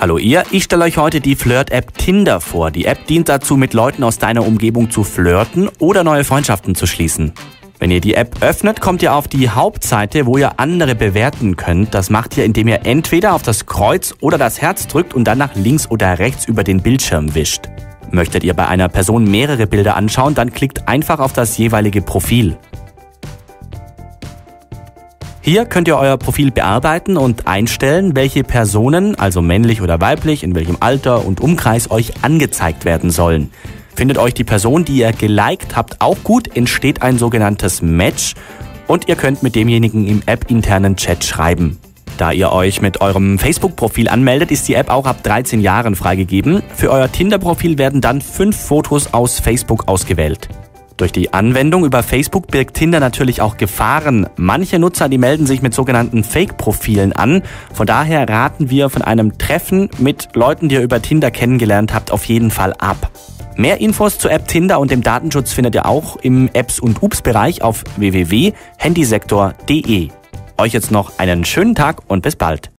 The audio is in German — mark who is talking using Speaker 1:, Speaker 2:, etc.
Speaker 1: Hallo ihr, ich stelle euch heute die Flirt-App Tinder vor. Die App dient dazu, mit Leuten aus deiner Umgebung zu flirten oder neue Freundschaften zu schließen. Wenn ihr die App öffnet, kommt ihr auf die Hauptseite, wo ihr andere bewerten könnt. Das macht ihr, indem ihr entweder auf das Kreuz oder das Herz drückt und dann nach links oder rechts über den Bildschirm wischt. Möchtet ihr bei einer Person mehrere Bilder anschauen, dann klickt einfach auf das jeweilige Profil. Hier könnt ihr euer Profil bearbeiten und einstellen, welche Personen, also männlich oder weiblich, in welchem Alter und Umkreis euch angezeigt werden sollen. Findet euch die Person, die ihr geliked habt, auch gut, entsteht ein sogenanntes Match und ihr könnt mit demjenigen im App-internen Chat schreiben. Da ihr euch mit eurem Facebook-Profil anmeldet, ist die App auch ab 13 Jahren freigegeben. Für euer Tinder-Profil werden dann 5 Fotos aus Facebook ausgewählt. Durch die Anwendung über Facebook birgt Tinder natürlich auch Gefahren. Manche Nutzer, die melden sich mit sogenannten Fake-Profilen an. Von daher raten wir von einem Treffen mit Leuten, die ihr über Tinder kennengelernt habt, auf jeden Fall ab. Mehr Infos zur App Tinder und dem Datenschutz findet ihr auch im Apps- und Ups-Bereich auf www.handysektor.de. Euch jetzt noch einen schönen Tag und bis bald.